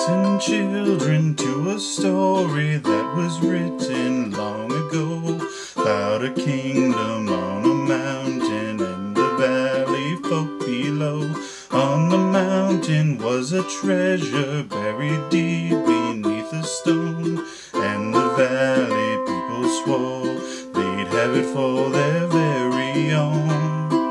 Listen, children, to a story that was written long ago about a kingdom on a mountain and the valley folk below. On the mountain was a treasure buried deep beneath a stone, and the valley people swore they'd have it for their very own.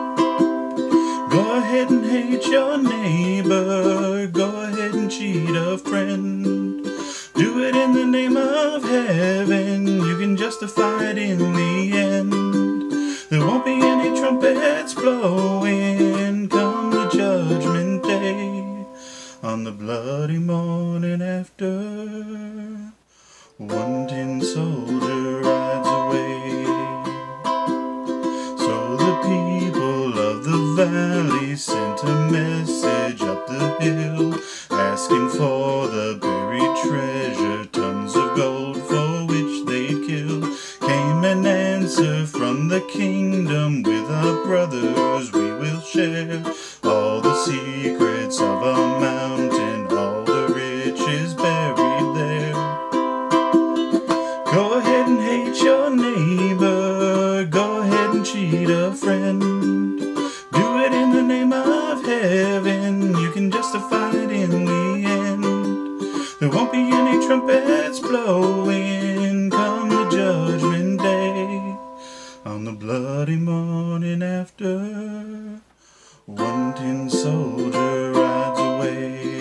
Go ahead and hate your neighbor, go ahead and cheat a friend. Do it in the name of heaven, you can justify it in the end. There won't be any trumpets blowing come the judgment day. On the bloody morning after, one tin soldier rides away. So the people of the valley sent a message up the hill, asking for the buried treasure, tons of gold for which they'd kill. Came an answer from the kingdom, with our brothers we will share all the secrets of our mountain, all the riches buried there. Go ahead and hate your neighbor, go ahead and cheat a friend. Do it in the name of heaven, you can justify it in the end. There won't be any trumpets blowing come the judgment day. On the bloody morning after, one tin soldier rides away.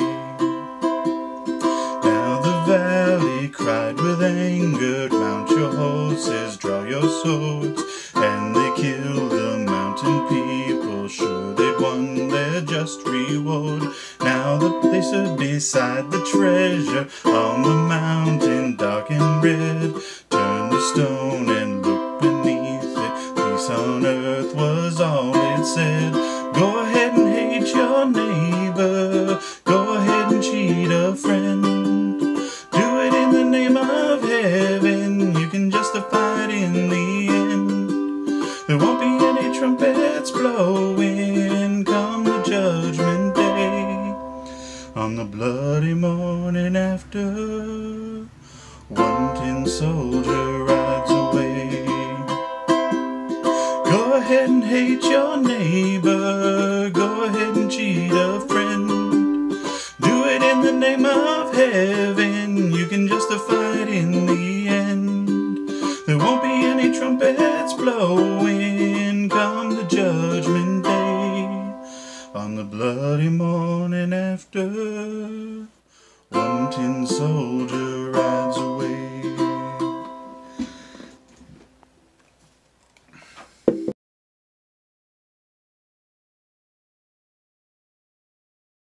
Now the valley cried with anger, mount your horses, draw your swords, and they killed the mountain people, sure they'd won their just reward. Now that they stood beside the treasure on the mountain dark and red, turned the stone and looked beneath it, peace on earth was all it said. Go ahead and hate your neighbor, go ahead and cheat a friend. Do it in the name of heaven, you can justify it in the end. There won't be any trumpets blowing come the judgment day. On the bloody morning after, one tin soldier rides away. Go ahead and hate your neighbor, go ahead and cheat a friend. Do it in the name of heaven, you can justify it in the end. There won't be any trumpets blowing come the judgment day. On the bloody morning after, one tin soldier rides